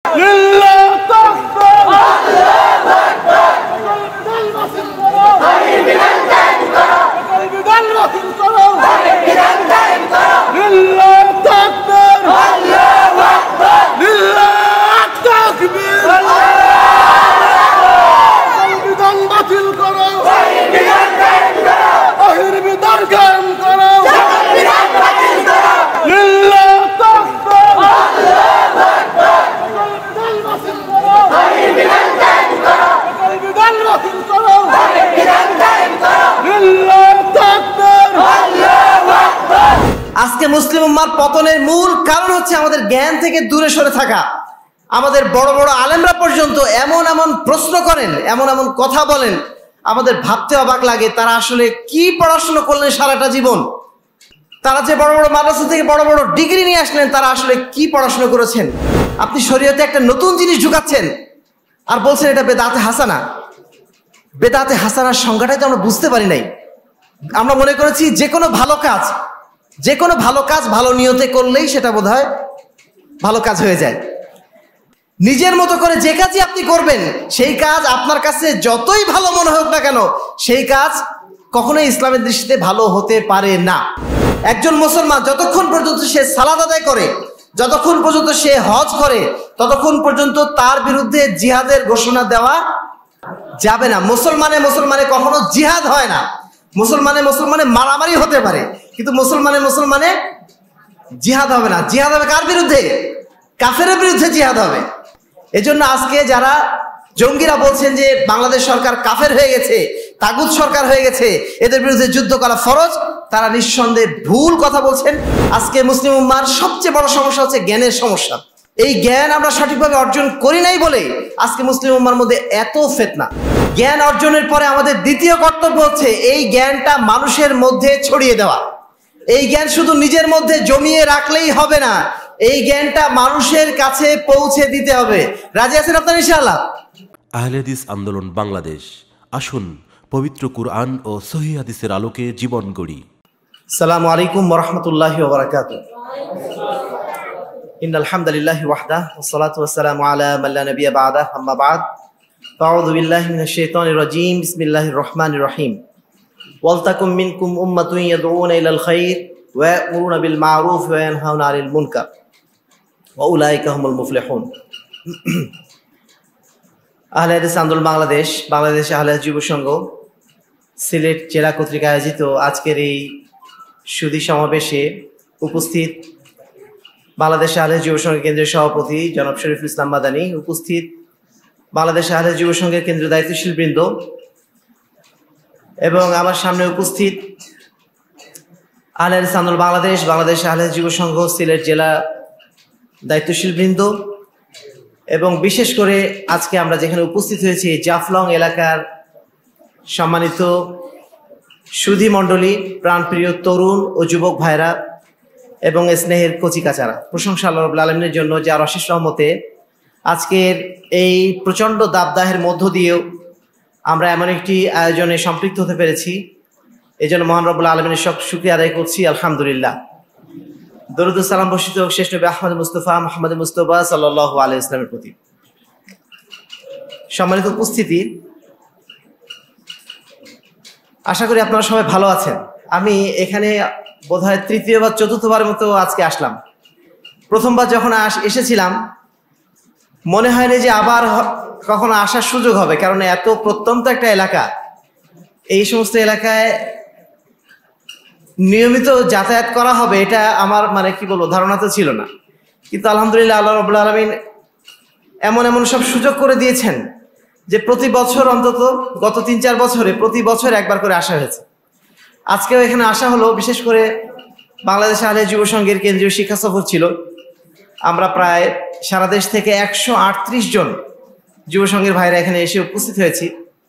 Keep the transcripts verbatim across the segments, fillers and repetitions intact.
লিল্লাহ তাকবীর আজকে মুসলিম উম্মার পতনের মূল কারণ হচ্ছে আমাদের জ্ঞান থেকে দূরে সরে থাকা। আমাদের বড় বড় আলেমরা পর্যন্ত এমন এমন প্রশ্ন করেন, এমন এমন কথা বলেন, আমাদের ভাবতে অবাক লাগে তারা আসলে কি পড়াশোনা করলেন সারাটা জীবন। তারা যে বড় বড় মাদ্রাসা থেকে বড় বড় ডিগ্রি নিয়ে আসলেন, তারা আসলে কি পড়াশোনা করেছেন। আপনি শরীয়তে একটা নতুন জিনিস ঢুকাচ্ছেন আর বলছেন এটা বেদাতে হাসানা। বেদাতে হাসানার সংজ্ঞাটাই তো আমরা বুঝতে পারি নাই। আমরা মনে করেছি যে কোনো ভালো কাজ যে কোনো ভালো কাজ ভালো নিয়তে করলেই সেটা বোধহয় ভালো কাজ হয়ে যায়। নিজের মতো করে যে কাজই আপনি করবেন, সেই কাজ আপনার কাছে যতই ভালো মনে হোক না কেন, সেই কাজ কখনোই ইসলামের দৃষ্টিতে ভালো হতে পারে না। একজন মুসলমান যতক্ষণ পর্যন্ত সে সালাত আদায় করে, যতক্ষণ পর্যন্ত সে হজ করে, ততক্ষণ পর্যন্ত তার বিরুদ্ধে জিহাদের ঘোষণা দেওয়া যাবে না। মুসলমানে মুসলমানে কখনো জিহাদ হয় না। মুসলমানে মুসলমানে মারামারি হতে পারে, কিন্তু মুসলমানে মুসলমানে জিহাদ হবে না। জিহাদ হবে কার বিরুদ্ধে? কাফেরের বিরুদ্ধে জিহাদ হবে। এজন্য আজকে যারা জঙ্গিরা বলছেন যে বাংলাদেশ সরকার কাফের হয়ে গেছে, তাগুত সরকার হয়ে গেছে, এদের বিরুদ্ধে যুদ্ধ করা ফরজ, তারা নিঃসন্দেহে ভুল কথা বলছেন। আজকে মুসলিম উম্মার সবচেয়ে বড় সমস্যা হচ্ছে জ্ঞানের সমস্যা। এই জ্ঞান আমরা সঠিকভাবে অর্জন করি নাই বলে আজকে মুসলিম উম্মার মধ্যে এত ফিতনা। জ্ঞান অর্জনের পরে আমাদের দ্বিতীয় কর্তব্য হচ্ছে এই জ্ঞানটা মানুষের মধ্যে ছড়িয়ে দেওয়া। এই জ্ঞান শুধু নিজের মধ্যে জমিয়ে রাখলেই হবে না, এই জ্ঞানটা মানুষের কাছে পৌঁছে দিতে হবে। রাজি আছেন আপনারা ইনশাআল্লাহ? আহলে হাদিস আন্দোলন বাংলাদেশ, আসুন পবিত্র কুরআন ও সহিহ হাদিসের আলোকে জীবন গড়ি। আসসালামু আলাইকুম ওয়া রাহমাতুল্লাহি ওয়া বারাকাতুহু। ইন্নাল হামদুলিল্লাহি ওয়াহদাহু ওয়াস সালাতু ওয়াস সালামু আলা মান লা নাবিয়্যা বা'দাহু, আম্মা বা'দ। আউযু বিল্লাহি মিনাশ শাইতানির রাজীম। বিসমিল্লাহির রহমানির রহিম। ওয়ালতাকুম মিনকুম উম্মাতুন ইয়াদউনা ইলাল খায়র ওয়া ইয়া'মুরুনা বিল মা'রুফ ওয়া ইয়ানহাউনা আনিল মুনকার ওয়া উলাইকা হুমুল মুফলিহুন। আহলে হাদিস আন্দোলন বাংলাদেশ, বাংলাদেশ আহলে হাদিস যুব সংঘ সিলেট জেলা কর্তৃক আয়োজিত আজকের এই সুধী সমাবেশে উপস্থিত বাংলাদেশ আহলে হাদিস যুব সংঘের কেন্দ্রীয় সভাপতি জনাব শরীফুল ইসলাম মাদানী, উপস্থিত বাংলাদেশ আহলে হাদিস যুব সংঘের কেন্দ্রীয় দায়িত্বশীল বৃন্দ, এবং আমার সামনে উপস্থিত আহলে হাদিস আন্দোলন বাংলাদেশ, বাংলাদেশ আহলে হাদিস যুব সংঘ সিলেট জেলা দায়িত্বশীল বৃন্দ, এবং বিশেষ করে আজকে আমরা যেখানে উপস্থিত হয়েছি জাফলং এলাকার সম্মানিত সুধী মণ্ডলী, প্রাণপ্রিয় তরুণ ও যুবক ভাইরা এবং স্নেহের কচিকাচারা, প্রশংসা আল্লাহ রাব্বুল আলামিনের জন্য যার অশেষ রহমতে আজকের এই প্রচণ্ড দাবদাহের মধ্য দিয়েও আমরা এমন একটি আয়োজনে সম্পৃক্ত হতে পেরেছি। এই জন্য মহান রব্বুল আলামিনের সব শুকরিয়া আদায় করছি, আলহামদুলিল্লাহ। দরুদ ও সালাম বর্ষিত হোক শেষ নবী আহমদ মুস্তফা মুহাম্মদ মুস্তফা সাল্লাল্লাহু আলাইহি ওয়াসাল্লামের প্রতি। সম্মানিত উপস্থিতি, আশা করি আপনারা সবাই ভালো আছেন। আমি এখানে বোধহয় তৃতীয় বা চতুর্থবারের মতো আজকে আসলাম। প্রথমবার যখন এসেছিলাম মনে হয়নি যে আবার কখনো আসার সুযোগ হবে, কারণ এত প্রত্যন্ত একটা এলাকা, এই সমস্ত এলাকায় নিয়মিত যাতায়াত করা হবে এটা আমার মানে কি বলবো ধারণা তো ছিল না। কিন্তু আলহামদুলিল্লাহ আল্লাহ রাব্বুল আলামিন এমন এমন সব সুযোগ করে দিয়েছেন যে প্রতি বছর, অন্তত গত তিন চার বছরে প্রতি বছর একবার করে আসা হয়েছে। আজকেও এখানে আসা হলো। বিশেষ করে বাংলাদেশ আহলে যুব সংঘের কেন্দ্রীয় শিক্ষা সফর ছিল। আমরা প্রায় সারা দেশ থেকে একশো আটত্রিশ জন যুব সংঘের ভাইরা এখানে এসে উপস্থিত হয়েছি।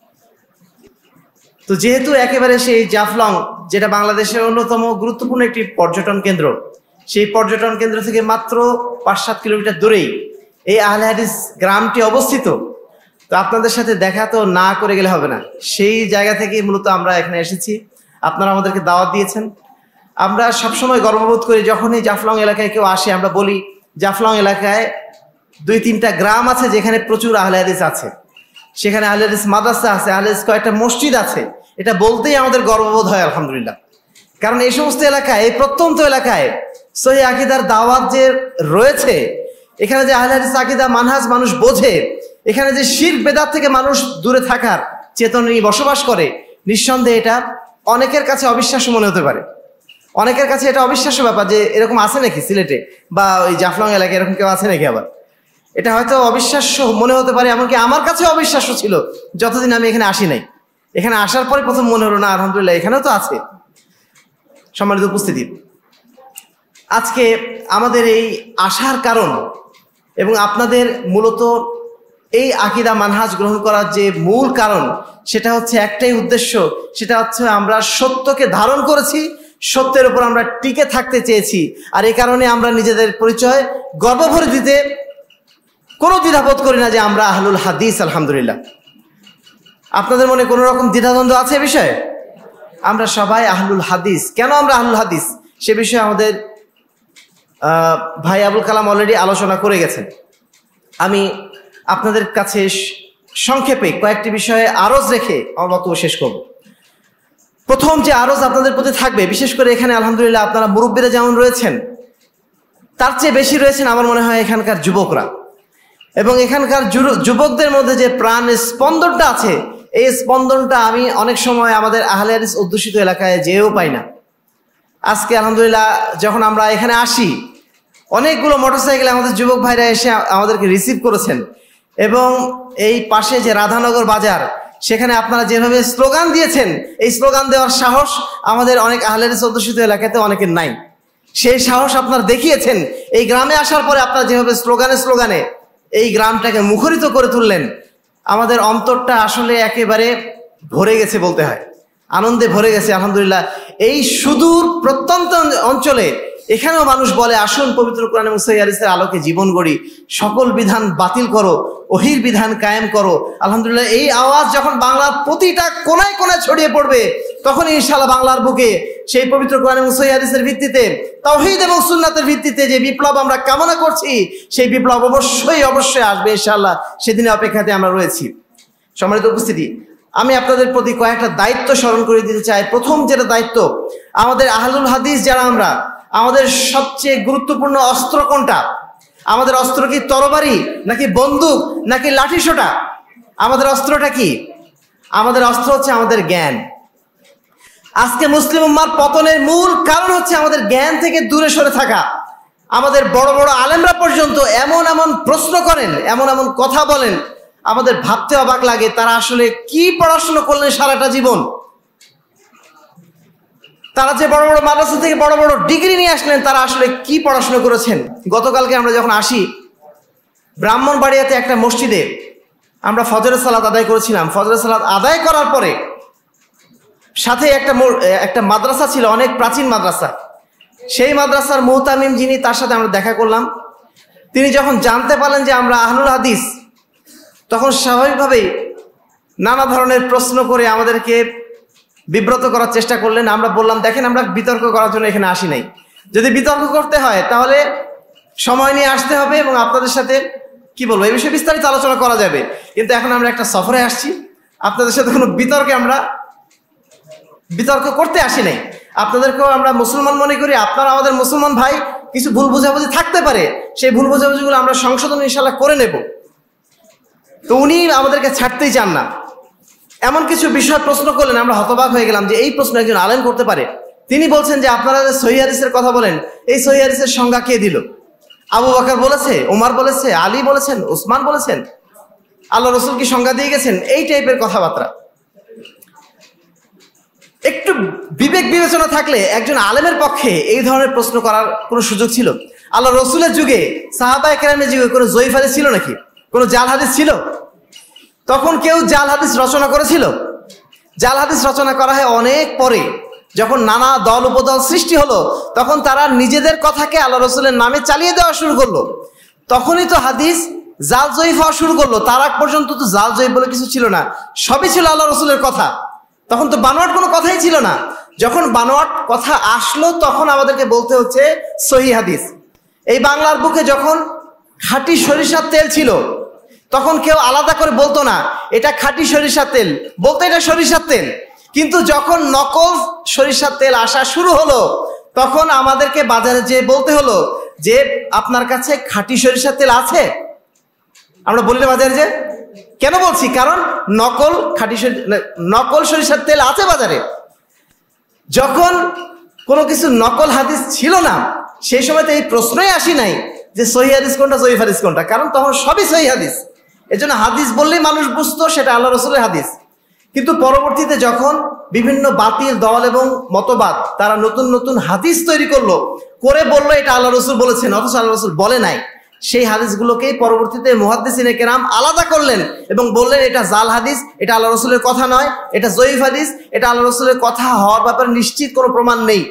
তো যেহেতু একেবারে সেই জাফলং, যেটা বাংলাদেশের অন্যতম গুরুত্বপূর্ণ একটি পর্যটন কেন্দ্র, সেই পর্যটন কেন্দ্র থেকে মাত্র পাঁচ সাত কিলোমিটার দূরেই এই আহলে হাদিস গ্রামটি অবস্থিত। তো আপনাদের সাথে দেখা তো না করে গেলে হবে না, সেই জায়গা থেকে মূলত আমরা এখানে এসেছি। আপনারা আমাদেরকে দাওয়াত দিয়েছেন। আমরা সবসময় গর্ববোধ করি যখনই জাফলং এলাকায় কেউ আসে, আমরা বলি জাফলং এলাকায় দুই তিনটা গ্রাম আছে যেখানে প্রচুর আহলে হাদিস আছে, সেখানে আহলে হাদিস মাদ্রাসা আছে, আহলে হাদিস কয়েকটা মসজিদ আছে। এটা বলতেই আমাদের গর্ববোধ হয় আলহামদুলিল্লাহ। কারণ এই সমস্ত এলাকায়, এই প্রত্যন্ত এলাকায় সহিহ আকীদার দাওয়াত যে রয়েছে, এখানে যে আহলে হাদিস আকীদা মানহাজ মানুষ বোঝে, এখানে যে শিরক বেদাত থেকে মানুষ দূরে থাকার চেতনা নিয়ে বসবাস করে, নিঃসন্দেহে এটা অনেকের কাছে অবিশ্বাস্য মনে হতে পারে। অনেকের কাছে এটা অবিশ্বাস্য ব্যাপার যে এরকম আছে নাকি সিলেটে বা ওই জাফলং এলাকায় এরকম কেউ আছে নাকি। আবার এটা হয়তো অবিশ্বাস্য মনে হতে পারে, এমনকি আমার কাছে অবিশ্বাস্য ছিল যতদিন আমি এখানে আসি নাই। এখানে আসার পরে প্রথম মনে হলো না আলহামদুলিল্লাহ এখানেও তো আছে। সম্মানিত উপস্থিতি, আজকে আমাদের এই আসার কারণ এবং আপনাদের মূলত এই আকীদা মানহাজ গ্রহণ করার যে মূল কারণ, সেটা হচ্ছে একটাই উদ্দেশ্য, সেটা হচ্ছে আমরা সত্যকে ধারণ করেছি, সত্যের উপর আমরা টিকে থাকতে চেয়েছি। আর এই কারণে আমরা নিজেদের পরিচয় গর্বভরে দিতে কোনো দ্বিধাবোধ করি না যে আমরা আহলুল হাদিস। আলহামদুলিল্লাহ। আপনাদের মনে কোনো রকম দ্বিধাদ্বন্দ্ব আছে এ বিষয়ে? আমরা সবাই আহলুল হাদিস। কেন আমরা আহলুল হাদিস সে বিষয়ে আমাদের ভাই আবুল কালাম অলরেডি আলোচনা করে গেছেন। আমি আপনাদের কাছে সংক্ষেপে কয়েকটি বিষয়ে আরজ রেখে আমার বক্তব্য শেষ করব। প্রথম যে আরজ আপনাদের প্রতি থাকবে, বিশেষ করে এখানে আলহামদুলিল্লাহ আপনারা মুরব্বীরা যেমন রয়েছেন, তার চেয়ে বেশি রয়েছেন আমার মনে হয় এখানকার যুবকরা। এবং এখানকার যুবকদের মধ্যে যে প্রাণ স্পন্দনটা আছে, এই স্পন্দনটা আমি অনেক সময় আমাদের আহলে হাদিস অধ্যুষিত এলাকায় যেও পাই না। আজকে আলহামদুলিল্লাহ যখন আমরা এখানে আসি, অনেকগুলো মোটরসাইকেলে আমাদের যুবক ভাইরা এসে আমাদেরকে রিসিভ করেছেন। এবং এই পাশে যে রাধানগর বাজার, সেখানে আপনারা যেভাবে স্লোগান দিয়েছেন, এই স্লোগান দেওয়ার সাহস আমাদের অনেক আহলে হাদিস অধ্যুষিত এলাকাতে অনেকের নাই। সেই সাহস আপনারা দেখিয়েছেন। এই গ্রামে আসার পরে আপনারা যেভাবে স্লোগানে স্লোগানে এই গ্রামটাকে মুখরিত করে তুললেন, আমাদের অন্তরটা আসলে একেবারে ভরে গেছে বলতে হয়, আনন্দে ভরে গেছে আলহামদুলিল্লাহ। এই সুদূর প্রত্যন্ত অঞ্চলে এখানেও মানুষ বলে আসুন পবিত্র কোরআন এবং সহিহ হাদিসের আলোকে জীবন গড়ি, সকল বিধান বাতিল করো, ওহির বিধান কায়েম করো। আলহামদুলিল্লাহ এই আওয়াজ যখন বাংলার প্রতিটা কোনায় কোনায় ছড়িয়ে পড়বে, তখন ইনশাআল্লাহ বাংলার বুকে সেই পবিত্র কোরআন এবং সহিহ হাদিসের ভিত্তিতে, তাওহীদ এবং সুন্নাতের ভিত্তিতে যে বিপ্লব আমরা কামনা করছি, সেই বিপ্লব অবশ্যই অবশ্যই আসবে ইনশাআল্লাহ। সেদিনের অপেক্ষাতে আমরা রয়েছি। সম্মানিত উপস্থিতি, আমি আপনাদের প্রতি কয়েকটা দায়িত্ব স্মরণ করে দিতে চাই। প্রথম যেটা দায়িত্ব, আমাদের আহলুল হাদিস যারা আমরা, আমাদের সবচেয়ে গুরুত্বপূর্ণ অস্ত্র কোনটা? আমাদের অস্ত্র কি তরবারি নাকি বন্দুক নাকি লাঠিসোঁটা? আমাদের অস্ত্রটা কি? আমাদের অস্ত্র হচ্ছে আমাদের জ্ঞান। আজকে মুসলিম উম্মার পতনের মূল কারণ হচ্ছে আমাদের জ্ঞান থেকে দূরে সরে থাকা। আমাদের বড় বড় আলেমরা পর্যন্ত এমন এমন প্রশ্ন করেন, এমন এমন কথা বলেন, আমাদের ভাবতে অবাক লাগে তারা আসলে কি পড়াশোনা করলেন সারাটা জীবন। তারা যে বড় বড় মাদ্রাসা থেকে বড় বড় ডিগ্রি নিয়ে আসলেন, তারা আসলে কি পড়াশোনা করেছেন। গতকালকে আমরা যখন আসি, ব্রাহ্মণবাড়িয়াতে একটা মসজিদে আমরা ফজরের সালাত আদায় করেছিলাম। ফজরের সালাত আদায় করার পরে সাথে একটা একটা মাদ্রাসা ছিল, অনেক প্রাচীন মাদ্রাসা। সেই মাদ্রাসার মুহতামিম যিনি, তার সাথে আমরা দেখা করলাম। তিনি যখন জানতে পারলেন যে আমরা আহলুল হাদিস, তখন স্বাভাবিকভাবেই নানা ধরনের প্রশ্ন করে আমাদেরকে বিব্রত করার চেষ্টা করলেন। আমরা বললাম, দেখেন আমরা বিতর্ক করার জন্য এখানে আসি নাই। যদি বিতর্ক করতে হয় তাহলে সময় নিয়ে আসতে হবে এবং আপনাদের সাথে কি বলবো এই বিষয়ে বিস্তারিত আলোচনা করা যাবে। কিন্তু এখন আমরা একটা সফরে আসছি, আপনাদের সাথে কোনো বিতর্কে আমরা বিতর্ক করতে আসি নাই। আপনাদেরকেও আমরা মুসলমান মনে করি, আপনারা আমাদের মুসলমান ভাই। কিছু ভুল বোঝাবুঝি থাকতে পারে, সেই ভুল বোঝাবুঝিগুলো আমরা সংশোধন ইনশাআল্লাহ করে নেব। তো উনি আমাদেরকে ছাড়তেই চান না। এমন কিছু বিষয় প্রশ্ন করলেন, আমরা হতবাক হয়ে গেলাম যে এই প্রশ্ন একজন আলেম করতে পারে। তিনি বলছেন যে আপনারা যে সহিহ হাদিসের কথা বলেন, এই সহিহ হাদিসের সংজ্ঞা কে দিল? আবু বকর বলেছে, ওমর বলেছে, আলী বলেছেন, উসমান বলেছেন, আল্লাহ রসুল কি সংজ্ঞা দিয়ে গেছেন? এই টাইপের কথাবার্তা। একটু বিবেক বিবেচনা থাকলে একজন আলেমের পক্ষে এই ধরনের প্রশ্ন করার কোনো সুযোগ ছিল? আল্লাহ রসুলের যুগে, সাহাবায়ে কেরামের যুগে কোনো জয়ীফ হাদিস ছিল নাকি? কোনো জাল হাদিস ছিল? তখন কেউ জাল হাদিস রচনা করেছিল? জাল হাদিস রচনা করা হয় অনেক পরে, যখন নানা দল উপদল সৃষ্টি হলো, তখন তারা নিজেদের কথাকে আল্লাহ রসুলের নামে চালিয়ে দেওয়া শুরু করলো। তখনই তো হাদিস জাল জয়ীফ হওয়া শুরু করলো। তার আগ পর্যন্ত তো জাল জয়ীফ বলে কিছু ছিল না, সবই ছিল আল্লাহ রসুলের কথা। তখন তো বানোয়াট কোনো কথাই ছিল না। যখন বানোয়াট কথা আসলো, তখন আমাদেরকে বলতে হচ্ছে সহিহ হাদিস। এই বাংলার বুকে যখন খাঁটি সরিষার তেল ছিল, তখন কেউ আলাদা করে বলতো না এটা খাঁটি সরিষার তেল, বলতো এটা সরিষার তেল। কিন্তু যখন নকল সরিষার তেল আসা শুরু হলো, তখন আমাদেরকে বাজারে যেয়ে বলতে হলো যে আপনার কাছে খাঁটি সরিষার তেল আছে। আমরা বলি না বাজারে যে, কেন বলছি? কারণ নকল খাঁটি নকল সরিষার তেল আছে বাজারে। যখন কোনো কিছু নকল হাদিস ছিল না, সেই সময় তো এই প্রশ্নই আসি নাই যে সহিহ হাদিস কোনটা, জয়ীফ হাদিস কোনটা, কারণ তখন সবই সহিহ হাদিস। এজন্য হাদিস বললেই মানুষ বুঝতো সেটা আল্লাহ রসুলের হাদিস। কিন্তু পরবর্তীতে যখন বিভিন্ন বাতিল দল এবং মতবাদ তারা নতুন নতুন হাদিস তৈরি করলো, করে বললো এটা আল্লাহ রসুল বলেছেন, অথচ আল্লাহ রসুল বলে নাই, সেই হাদিসগুলোকেই পরবর্তীতে মুহাদ্দিসিনে কেরাম আলাদা করলেন এবং বললেন এটা জাল হাদিস, এটা আল্লাহ রসুলের কথা নয়, এটা জয়ীফ হাদিস, এটা আল্লাহ রসুলের কথা হওয়ার ব্যাপারে নিশ্চিত কোনো প্রমাণ নেই।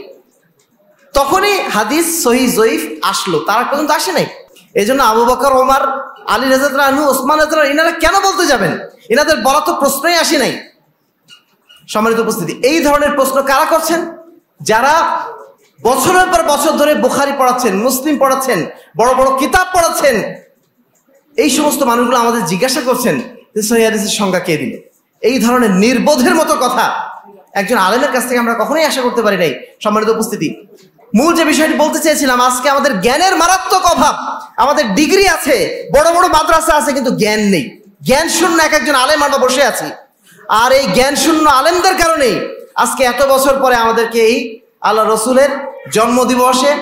তখনই হাদিস সহিহ জয়ীফ আসলো, তারা পর্যন্ত আসে নাই। এই জন্য আবু বকর, ওমর, আলী রাদিয়াল্লাহু আনহু, ওসমান রাদিয়াল্লাহু আনহু ইনারা কেন বলতে যাবেন? এনাদের বলা তো প্রশ্নই আসে নাই। সম্মানিত উপস্থিতি, এই ধরনের প্রশ্ন কারা করছেন? যারা বছরের পর বছর ধরে বুখারী পড়াচ্ছেন, মুসলিম পড়াচ্ছেন, বড় বড় কিতাব পড়াচ্ছেন, এই সমস্ত মানুষগুলো আমাদের জিজ্ঞাসা করছেন যে সহিহ হাদিসের সংজ্ঞা কে দিল? এই ধরনের নির্বোধের মতো কথা একজন আলেমের কাছ থেকে আমরা কখনোই আশা করতে পারি নাই। সম্মানিত উপস্থিতি, মূল যে বিষয়টি বলতে চেয়েছিলাম, আজকে আমাদের জ্ঞানের মারাত্মক অভাব। আমাদের ডিগ্রি আছে, বড় বড় মাদ্রাসা আছে, কিন্তু জ্ঞান নেই। জ্ঞান শূন্য এক একজন আলেম আমরা বসে আছি। আর এই জ্ঞান শূন্য আলেমদের কারণেই আজকে এত বছর পরে আমাদেরকে এই আল্লাহ রসুলের জন্মদিবসে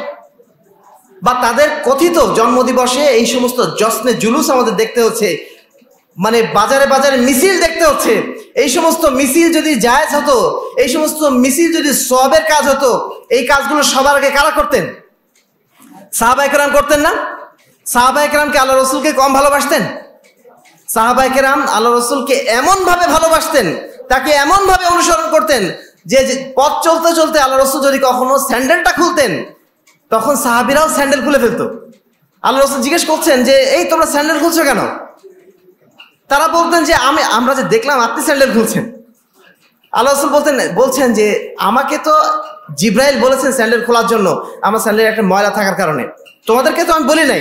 বা তাদের কথিত জন্মদিবসে এই সমস্ত জশ্নে জুলুস আমাদের দেখতে হচ্ছে, মানে বাজারে বাজারে মিছিল দেখতে হচ্ছে। এই সমস্ত মিছিল যদি জায়েজ হতো, এই সমস্ত মিছিল যদি সওয়াবের কাজ হতো, এই কাজগুলো সবার আগে কারা করতেন? সাহাবায়ে কেরাম করতেন না? সাহাবায়ে কেরাম কি আল্লাহ রসুলকে কম ভালোবাসতেন? সাহাবায়ে কেরাম আল্লাহ রসুলকে এমন ভাবে ভালোবাসতেন, তাকে এমন ভাবে অনুসরণ করতেন যে পথ চলতে চলতে আল্লাহ রসুল যদি কখনো স্যান্ডেলটা খুলতেন, তখন সাহাবীরাও স্যান্ডেল খুলে ফেলতো। আল্লাহ রসুল জিজ্ঞেস করছেন যে এই তোমরা স্যান্ডেল খুলছো কেন? তারা বলতেন যে আমি আমরা যে দেখলাম আপনি স্যান্ডেল খুলছেন। আল্লাহ রসুল বলতেন বলছেন যে আমাকে তো জিব্রাইল বলেছেন স্যান্ডেল খোলার জন্য, আমার স্যান্ডেলের একটা ময়লা থাকার কারণে, তোমাদেরকে তো আমি বলি নাই।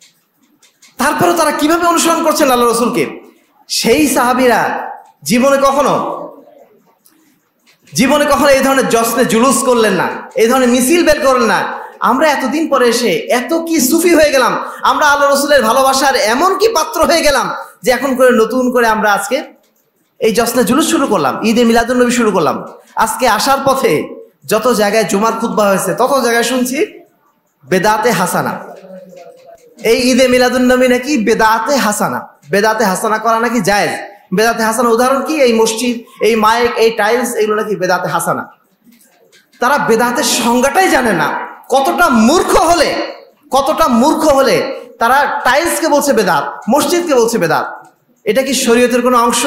তারপরেও তারা কিভাবে অনুসরণ করছেন আল্লাহ রসুলকে? সেই সাহাবীরা জীবনে কখনো জীবনে কখনো এই ধরনের জশ্নে জুলুস করলেন না, এই ধরনের মিছিল বের করলেন না। আমরা এতদিন পরে এসে এত কি সুফি হয়ে গেলাম, আমরা আল্লাহ রসুলের ভালোবাসার এমন কি পাত্র হয়ে গেলাম যে এখন করে নতুন করে আমরা আজকে এই জশ্নে জুলুস শুরু করলাম, ঈদে মিলাদুন নবী শুরু করলাম। আজকে আসার পথে যত জায়গায় জুমার খুতবা হয়েছে, তত জায়গায় শুনছি বেদাতে হাসানা। এই ঈদে মিলাদুন নবী নাকি বেদাতে হাসানা, বেদাতে হাসানা করা নাকি জায়েজ। বেদাতে হাসানা উদাহরণ কি? এই মসজিদ, এই মাইক, এই টাইলস, এগুলো নাকি বেদাতে হাসানা। তারা বেদাতের সংজ্ঞাটাই জানে না। কতটা মূর্খ হলে কতটা মূর্খ হলে তারা টাইলসকে বলছে বেদাত, মসজিদকে বলছে বেদাত। এটা কি শরীয়তের কোনো অংশ?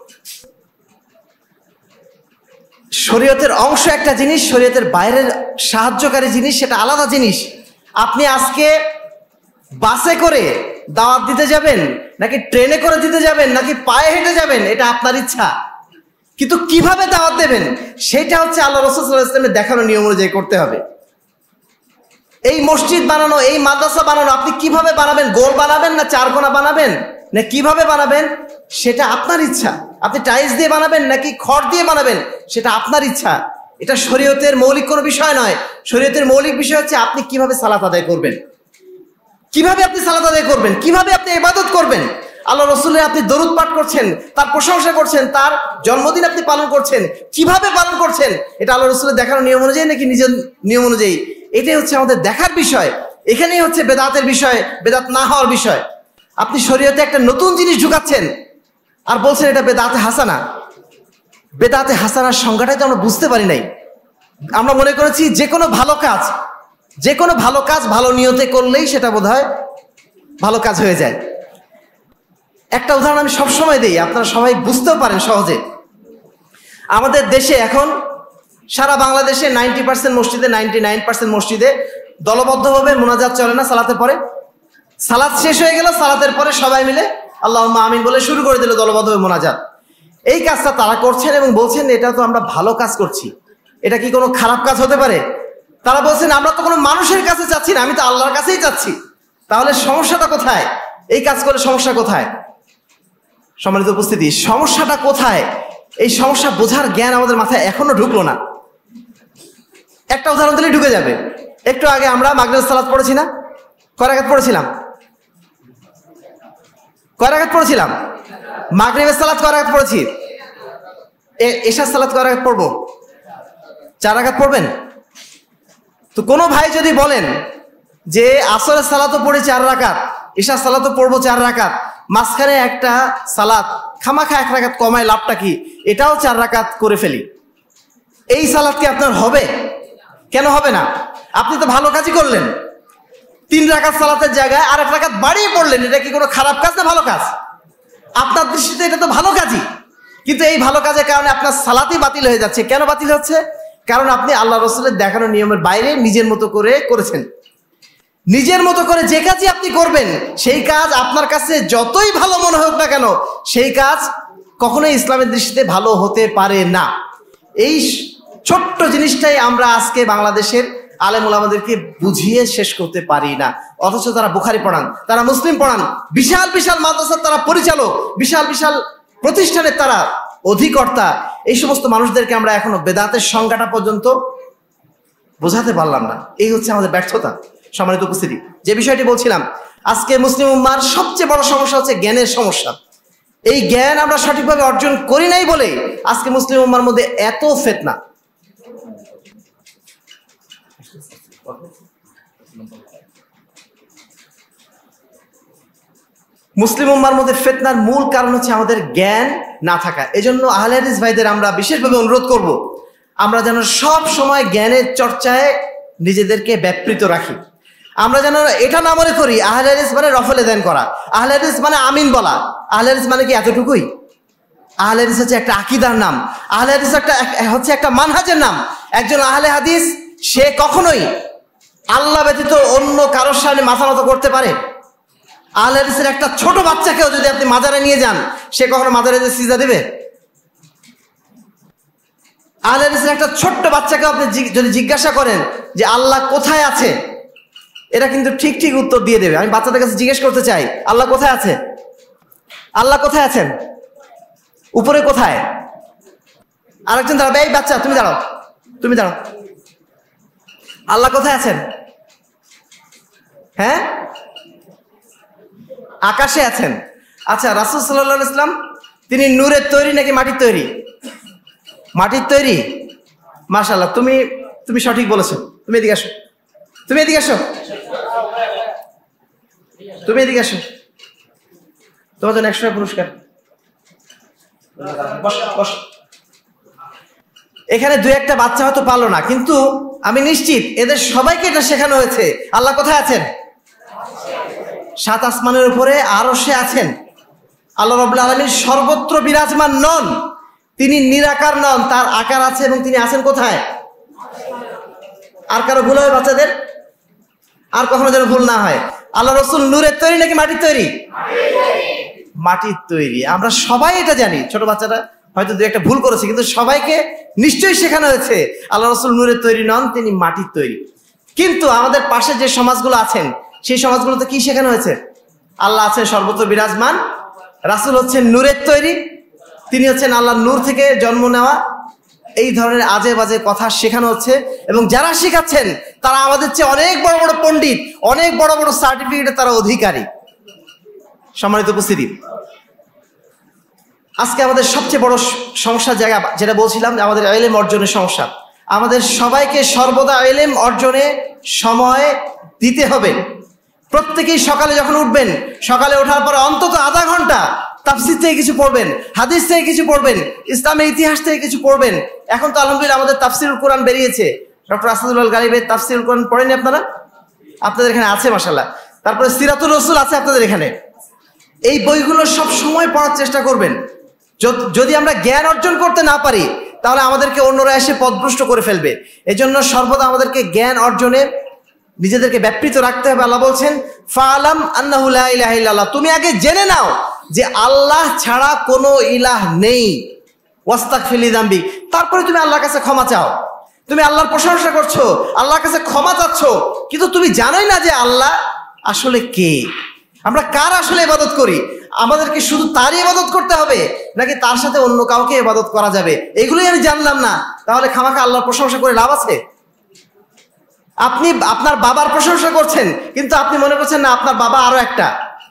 শরীয়তের অংশ একটা জিনিস, শরীয়তের বাইরের সাহায্যকারী জিনিস সেটা আলাদা জিনিস। আপনি আজকে বাসে করে দাওয়াত দিতে যাবেন, নাকি ট্রেনে করে দিতে যাবেন, নাকি পায়ে হেঁটে যাবেন, এটা আপনার ইচ্ছা। কিন্তু কিভাবে দাওয়াত দেবেন সেটা হচ্ছে আল্লাহ রাসূল সাল্লাল্লাহু আলাইহি ওয়াসাল্লামের দেখানো নিয়ম অনুযায়ী করতে হবে। এই মসজিদ বানানো, এই মাদ্রাসা বানানো আপনি কিভাবে বানাবেন? গোল বানাবেন না চারকোনা বানাবেন, না কিভাবে বানাবেন সেটা আপনার ইচ্ছা। আপনি টাইলস দিয়ে বানাবেন নাকি খড় দিয়ে বানাবেন সেটা আপনার ইচ্ছা। এটা শরীয়তের মৌলিক কোনো বিষয় নয়। শরীয়তের মৌলিক বিষয় হচ্ছে আপনি কিভাবে সালাত আদায় করবেন, কিভাবে আপনি সালাত আদায় করবেন, কিভাবে আপনি ইবাদত করবেন। আল্লাহ রসুলের আপনি দরুদ পাঠ করছেন, তার প্রশংসা করছেন, তার জন্মদিন আপনি পালন করছেন, কিভাবে পালন করছেন এটা আল্লাহ রসুলের দেখার নিয়ম অনুযায়ী নাকি নিজের নিয়ম অনুযায়ী, এটাই হচ্ছে আমাদের দেখার বিষয়। এখানেই হচ্ছে বেদাতের বিষয়, বেদাত না হওয়ার বিষয়। আপনি শরীয়তে একটা নতুন জিনিস ঢুকাচ্ছেন আর বলছেন এটা বেদাতে হাসানা। বেদাতে হাসানার সংজ্ঞাটাই তো আমরা বুঝতে পারি নাই। আমরা মনে করেছি যে কোনো ভালো কাজ যে কোনো ভালো কাজ ভালো নিয়তে করলেই সেটা বোধহয় ভালো কাজ হয়ে যায়। একটা উদাহরণ আমি সবসময় দিই, আপনারা সবাই বুঝতেও পারেন সহজে। আমাদের দেশে এখন সারা বাংলাদেশে নাইনটি পার্সেন্ট মসজিদে নাইনটি নাইন পার্সেন্ট মসজিদে দলবদ্ধভাবে মোনাজাত চলে না সালাতের পরে? সালাত শেষ হয়ে গেল, সালাতের পরে সবাই মিলে আল্লাহুম্মা আমিন বলে শুরু করে দিল দলবদ্ধভাবে মোনাজাত। এই কাজটা তারা করছেন এবং বলছেন এটা তো আমরা ভালো কাজ করছি, এটা কি কোনো খারাপ কাজ হতে পারে? তারা বলছেন আমরা তো কোনো মানুষের কাছে চাচ্ছি না, আমি তো আল্লাহর কাছেই চাচ্ছি। তাহলে সমস্যাটা কোথায়? এই কাজ করে সমস্যা কোথায়? সম্মানিত উপস্থিতি, সমস্যাটা কোথায়? এই সমস্যা বোঝার জ্ঞান আমাদের মাথায় এখনো ঢুকলো না। একটা উদাহরণ দিলেই ঢুকে যাবে। একটু আগে আমরা মাগরিবের সালাত পড়েছি না? কয় রাকাত পড়েছিলাম? কয় রাকাত পড়েছিলাম? মাগরিবের সালাত কয় রাকাত পড়েছি? এশার সালাত কয় রাকাত পড়বো? চার রাকাত পড়বেন? তো কোনো ভাই যদি বলেন যে আসরের সালাতও পড়ি চার রাকাত, এশার সালাতও পড়বো চার রাকাত, মাঝখানে একটা সালাত খামাখা এক রাকাত কমায় লাভটা কি? এটাও চার রাকাত করে ফেলি, এই সালাত কি আপনার হবে? কেন হবে না? আপনি তো ভালো কাজই করলেন। তিন রাকাত সালাতের জায়গায় আর এক রাকাত বাড়িয়ে পড়লেন, এটা কি কোনো খারাপ কাজ না ভালো কাজ? আপনার দৃষ্টিতে এটা তো ভালো কাজই, কিন্তু এই ভালো কাজের কারণে আপনার সালাতই বাতিল হয়ে যাচ্ছে। কেন বাতিল হচ্ছে? কারণ আপনি আল্লাহ রসুলের দেখানো নিয়মের বাইরে নিজের মতো করে করেছেন। নিজের মতো করে যে কাজই আপনি করবেন, সেই কাজ আপনার কাছে যতই ভালো মনে হোক না কেন, সেই কাজ কখনোই ইসলামের দৃষ্টিতে ভালো হতে পারে না। এই ছোট্ট জিনিসটাই আমরা আজকে বাংলাদেশের আলেম ওলামাদেরকে বুঝিয়ে শেষ করতে পারি না। অথচ তারা বুখারি পড়ান, তারা মুসলিম পড়ান, বিশাল বিশাল মাদ্রাসার তারা পরিচালক, বিশাল বিশাল প্রতিষ্ঠানের তারা অধিকর্তা। এই সমস্ত মানুষদেরকে আমরা এখনো বেদাতের সংজ্ঞাটা পর্যন্ত বোঝাতে পারলাম না। এই হচ্ছে আমাদের ব্যর্থতা। সম্মানিত উপস্থিতি, যে বিষয়টি বলছিলাম, আজকে মুসলিম উম্মার সবচেয়ে বড় সমস্যা হচ্ছে জ্ঞানের সমস্যা। এই জ্ঞান আমরা সঠিকভাবে অর্জন করি নাই বলে আজকে মুসলিম উম্মার মধ্যে এত ফিতনা। মুসলিম উম্মার মধ্যে ফিতনার মূল কারণ হচ্ছে আমাদের জ্ঞান না থাকা। এজন্য আহলে হাদিস ভাইদের আমরা বিশেষভাবে অনুরোধ করব, আমরা যেন সব সময় জ্ঞানের চর্চায় নিজেদেরকে ব্যাপৃত রাখি। আমরা যেন এটা না মনে করি আহলে হাদিস মানে রফলে দেন করা, আহলে হাদিস মানে আমিন বলা। আহলে হাদিস মানে কি এতটুকুই? আহলে হাদিস হচ্ছে একটা আকীদার নাম, আহলে হাদিস একটা হচ্ছে একটা মানহাজের নাম। একজন আহলে হাদিস সে কখনোই আল্লাহ ব্যতীত অন্য কারোর সামনে মাথা নত করতে পারে? আহলে হাদিসের একটা ছোট বাচ্চাকেও যদি আপনি মাজারে নিয়ে যান, সে কখনো মাজারে যে সিজদা দেবে? আহলে হাদিসের একটা ছোট্ট বাচ্চাকে আপনি যদি জিজ্ঞাসা করেন যে আল্লাহ কোথায় আছে, এরা কিন্তু ঠিক ঠিক উত্তর দিয়ে দেবে। আমি বাচ্চাদের কাছে জিজ্ঞেস করতে চাই, আল্লাহ কোথায় আছে? আল্লাহ কোথায় আছেন? উপরে কোথায়? আরেকজন দাঁড়াবে, এই বাচ্চা তুমি দাঁড়াও, তুমি দাঁড়াও, আল্লাহ কোথায় আছেন? হ্যাঁ, আকাশে আছেন। আচ্ছা, রাসূল সাল্লাল্লাহু আলাইহি ওয়াসাল্লাম তিনি নূরের তৈরি নাকি মাটির তৈরি? মাটির তৈরি। মাশাআল্লাহ, তুমি তুমি সঠিক বলেছো। তুমি এদিকে আসো, তুমি এদিকে আসো, তুমি এদিকে আসো, তোমার জন্য একশো পুরস্কার। এখানে দুই একটা বাচ্চা হয়তো পারলো না, কিন্তু আমি নিশ্চিত এদের সবাইকে এটা শেখানো হয়েছে। আল্লাহ কোথায় আছেন? সাত আসমানের উপরে আরশে আছেন। আল্লাহ রাব্বুল আলামিন সর্বত্র বিরাজমান নন, তিনি নিরাকার নন, তার আকার আছে এবং তিনি আছেন কোথায়? আর কারো ভুল হয় বাচ্চাদের? আর কখনো যেন ভুল না হয়। আল্লাহ রাসূল নূরের তৈরি নাকি মাটির তৈরি? মাটির তৈরি। আমরা সবাই এটা জানি, ছোট বাচ্চারা হয়তো দু একটা ভুল করেছে, কিন্তু সবাইকে নিশ্চয়ই শেখানো হয়েছে আল্লাহ রাসূল নূরের তৈরি নন, তিনি মাটির তৈরি। কিন্তু আমাদের পাশে যে সমাজগুলো আছেন, সেই সমাজগুলোতে কি শেখানো হয়েছে? আল্লাহ আছেন সর্বত্র বিরাজমান, রাসূল হচ্ছেন নূরের তৈরি, তিনি হচ্ছেন আল্লাহর নূর থেকে জন্ম নেওয়া। এই ধরনের আজে বাজে কথা শেখানো হচ্ছে, এবং যারা শেখাচ্ছেন তারা আমাদের চেয়ে অনেক বড় বড় পণ্ডিত, অনেক বড় বড় সার্টিফিকেটের তারা অধিকারী। সম্মানিত উপস্থিতি, আজকে আমাদের সবচেয়ে বড় সমস্যার জায়গা যেটা বলছিলাম, আমাদের ইলম অর্জনের সমস্যা। আমাদের সবাইকে সর্বদা ইলম অর্জনে সময় দিতে হবে। প্রত্যেকেই সকালে যখন উঠবেন, সকালে ওঠার পরে অন্তত আধা ঘন্টা তাফসীর থেকে কিছু পড়বেন, হাদিস থেকে কিছু পড়বেন, ইসলামের ইতিহাস থেকে কিছু পড়বেন। এখন তো আলহামদুলিল্লাহ আমাদের তাফসীরুল কোরআন বেরিয়েছে। ডক্টর আসাদুল গালিবের তাফসীরুল কোরআন পড়েনি আপনারা? আপনাদের এখানে আছে মাশাআল্লাহ। তারপরে সিরাতুর রাসূল আছে আপনাদের এখানে। এই বইগুলো সব সময় পড়ার চেষ্টা করবেন। যদি আমরা জ্ঞান অর্জন করতে না পারি, তাহলে আমাদেরকে অন্যরা এসে পথভ্রষ্ট করে ফেলবে। এজন্য সর্বদা আমাদেরকে জ্ঞান অর্জনে নিজেদেরকে ব্যাপৃত রাখতে হবে। আল্লাহ বলছেন, ফাআলাম আন্নাহু লা ইলাহা ইল্লাল্লাহ, তুমি আগে জেনে নাও যে আল্লাহ ছাড়া কোনো ইলাহ নেই। ওয়াস্তাগফির লিযামবি, তারপরে তুমি আল্লাহর কাছে ক্ষমা চাও। তুমি আল্লাহর প্রশংসা করছো, আল্লাহর কাছে ক্ষমা চাচ্ছ, কিন্তু তুমি জানোই না যে আল্লাহ আসলে কে, আমরা কার আসলে ইবাদত করি, আমাদেরকে শুধু তারই ইবাদত করতে হবে নাকি তার সাথে অন্য কাউকে ইবাদত করা যাবে, এগুলোই আমি জানলাম না, তাহলে খামাখা আল্লাহর প্রশংসা করে লাভ আছে? আপনি আপনার বাবার প্রশংসা করছেন কিন্তু আপনি মনে করছেন না আপনার বাবা আরো একটা,